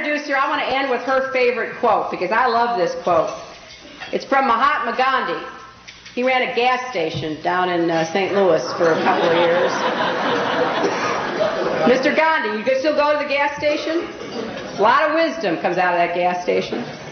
introduce her, I want to end with her favorite quote, because I love this quote. It's from Mahatma Gandhi. He ran a gas station down in St. Louis for a couple of years. Mr. Gandhi, you could still go to the gas station? A lot of wisdom comes out of that gas station.